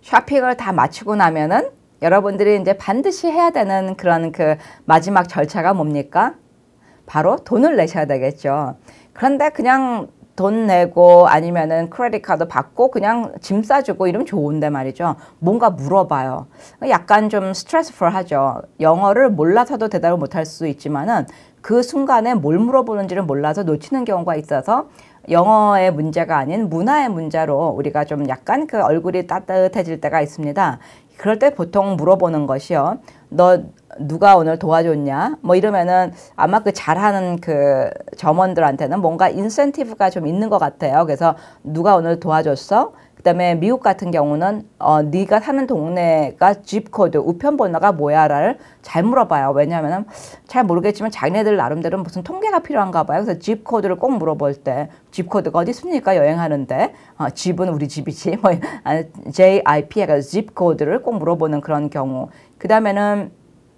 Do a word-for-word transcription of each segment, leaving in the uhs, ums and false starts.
쇼핑을 다 마치고 나면은 여러분들이 이제 반드시 해야 되는 그런 그 마지막 절차가 뭡니까? 바로 돈을 내셔야 되겠죠. 그런데 그냥 돈 내고 아니면은 크레딧 카드 받고 그냥 짐 싸주고 이러면 좋은데 말이죠. 뭔가 물어봐요. 약간 좀 스트레스풀하죠. 영어를 몰라서도 대답을 못할 수 있지만은 그 순간에 뭘 물어보는지를 몰라서 놓치는 경우가 있어서 영어의 문제가 아닌 문화의 문제로 우리가 좀 약간 그 얼굴이 따뜻해질 때가 있습니다. 그럴 때 보통 물어보는 것이요. 너 누가 오늘 도와줬냐? 뭐 이러면은 아마 그 잘하는 그 점원들한테는 뭔가 인센티브가 좀 있는 것 같아요. 그래서 누가 오늘 도와줬어? 그다음에 미국 같은 경우는 어 네가 사는 동네가 집 코드, 우편 번호가 뭐야를 잘 물어봐요. 왜냐하면 잘 모르겠지만 자기네들 나름대로 무슨 통계가 필요한가 봐요. 그래서 집 코드를 꼭 물어볼 때 집 코드가 어디 있습니까? 여행하는데 어, 집은 우리 집이지. 뭐 제이 아이 피 해가 집 코드를 꼭 물어보는 그런 경우. 그 다음에는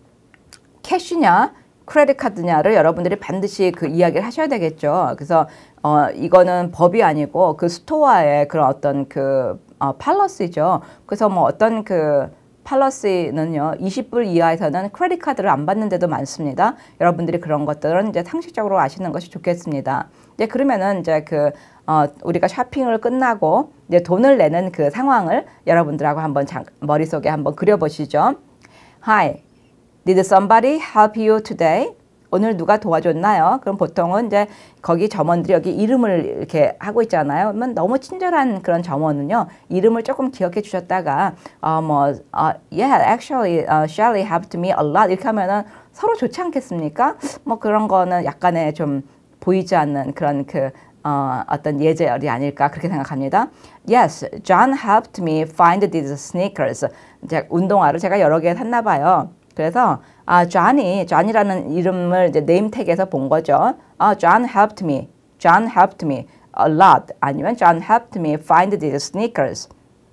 캐시냐 크레딧 카드냐를 여러분들이 반드시 그 이야기를 하셔야 되겠죠. 그래서 어 이거는 법이 아니고 그 스토어의 그런 어떤 그 어, 팔러시죠. 그래서 뭐 어떤 그 팔러시는요, 이십 불 이하에서는 크레딧 카드를 안 받는 데도 많습니다. 여러분들이 그런 것들은 이제 상식적으로 아시는 것이 좋겠습니다. 이제 그러면은 이제 그 어, 우리가 쇼핑을 끝나고 이제 돈을 내는 그 상황을 여러분들하고 한번 장, 머릿속에 한번 그려보시죠. Hi, did somebody help you today? 오늘 누가 도와줬나요? 그럼 보통은 이제 거기 점원들이 여기 이름을 이렇게 하고 있잖아요. 그러면 너무 친절한 그런 점원은요, 이름을 조금 기억해 주셨다가 어, 뭐 어, yeah, actually, uh, Shelly helped me a lot 이렇게 하면은 서로 좋지 않겠습니까? 뭐 그런 거는 약간의 좀 보이지 않는 그런 그 어, 어떤 예절이 아닐까 그렇게 생각합니다. Yes, John helped me find these sneakers. 이제 운동화를 제가 여러 개 샀나 봐요. 그래서 아, 존이, 존이라는 이름을 이제 네임택에서 본 거죠. 아, John helped me. John helped me a lot. 아니면 John helped me find these sneakers.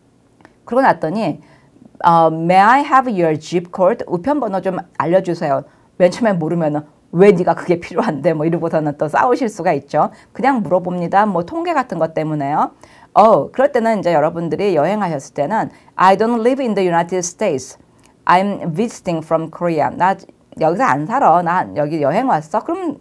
그러고 났더니 어, May I have your zip code? 우편 번호 좀 알려주세요. 맨 처음에 모르면은 왜 네가 그게 필요한데 뭐 이러고서는 또 싸우실 수가 있죠. 그냥 물어봅니다. 뭐 통계 같은 것 때문에요. 어, 그럴 때는 이제 여러분들이 여행하셨을 때는 I don't live in the United States. I'm visiting from Korea. 나 여기서 안 살아. 나 여기 여행 왔어. 그럼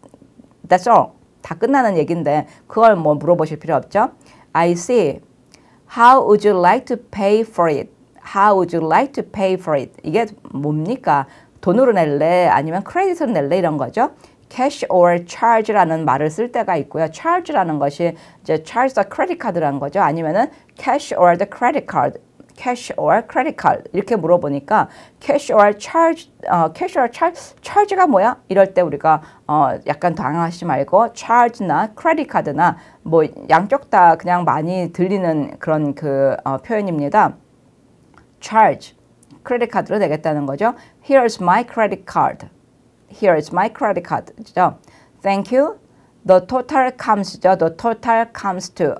that's all. 다 끝나는 얘기인데 그걸 뭐 물어보실 필요 없죠. I see. How would you like to pay for it? How would you like to pay for it? 이게 뭡니까? 돈으로 낼래? 아니면 크레딧으로 낼래? 이런 거죠. cash or charge라는 말을 쓸 때가 있고요. charge라는 것이 이제 charge the credit card라는 거죠. 아니면은 cash or the credit card. cash or credit card 이렇게 물어보니까 cash or charge, 어, cash or charge, charge가 뭐야? 이럴 때 우리가 어, 약간 당황하지 말고 charge나 credit card나 뭐 양쪽 다 그냥 많이 들리는 그런 그 어, 표현입니다. charge, credit card로 내겠다는 거죠. Here's my credit card. Here's my credit card. 죠. Thank you. The total comes죠. The total comes to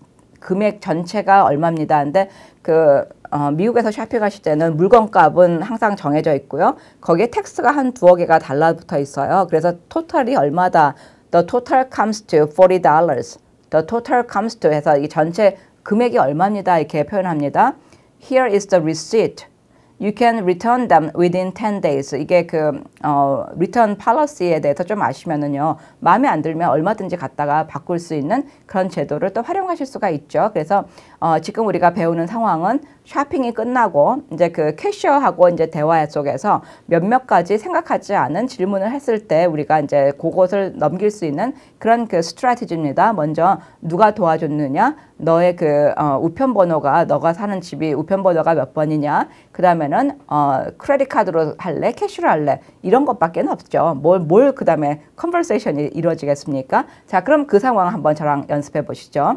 금액 전체가 얼마입니다. 근데 그 어, 미국에서 쇼핑하실 때는 물건값은 항상 정해져 있고요. 거기에 텍스가 한 두어 개가 달라붙어 있어요. 그래서 토탈이 얼마다. The total comes to forty dollars. The total comes to 해서 이 전체 금액이 얼마입니다. 이렇게 표현합니다. Here is the receipt. You can return them within ten days. 이게 그 어, return policy에 대해서 좀 아시면은요, 마음에 안 들면 얼마든지 갖다가 바꿀 수 있는 그런 제도를 또 활용하실 수가 있죠. 그래서 어, 지금 우리가 배우는 상황은 쇼핑이 끝나고 이제 그 캐셔하고 이제 대화 속에서 몇몇 가지 생각하지 않은 질문을 했을 때 우리가 이제 그것을 넘길 수 있는 그런 그 스트래티지입니다. 먼저 누가 도와줬느냐, 너의 그 어, 우편 번호가 너가 사는 집이 우편 번호가 몇 번이냐, 그 다음에는 어, 크레딧 카드로 할래, 캐시로 할래 이런 것밖에 없죠. 뭘 뭘 그 다음에 컨버세이션이 이루어지겠습니까? 자, 그럼 그 상황 한번 저랑 연습해 보시죠.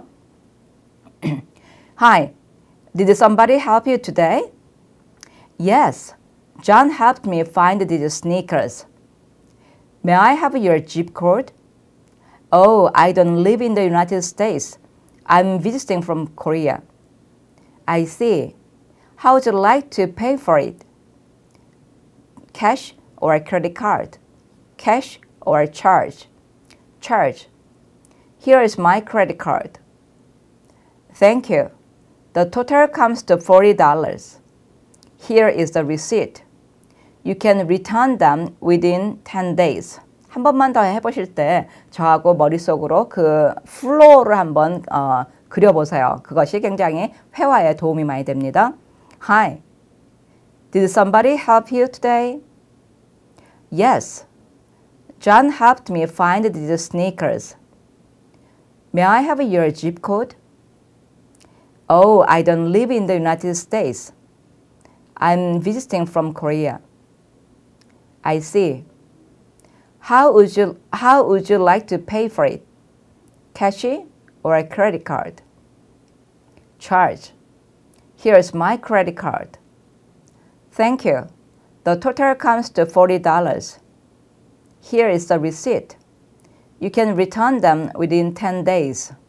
Hi. Did somebody help you today? Yes, John helped me find these sneakers. May I have your zip code? Oh, I don't live in the United States. I'm visiting from Korea. I see. How would you like to pay for it? Cash or credit card? Cash or charge? Charge. Here is my credit card. Thank you. The total comes to forty dollars. Here is the receipt. You can return them within ten days. 한 번만 더 해보실 때 저하고 머릿속으로 그 플로우를 한번 어, 그려보세요. 그것이 굉장히 회화에 도움이 많이 됩니다. Hi. Did somebody help you today? Yes. John helped me find these sneakers. May I have your zip code? Oh, I don't live in the United States. I'm visiting from Korea. I see. How would you, how would you like to pay for it? Cash or a credit card? Charge. Here's my credit card. Thank you. The total comes to forty dollars. Here is the receipt. You can return them within ten days.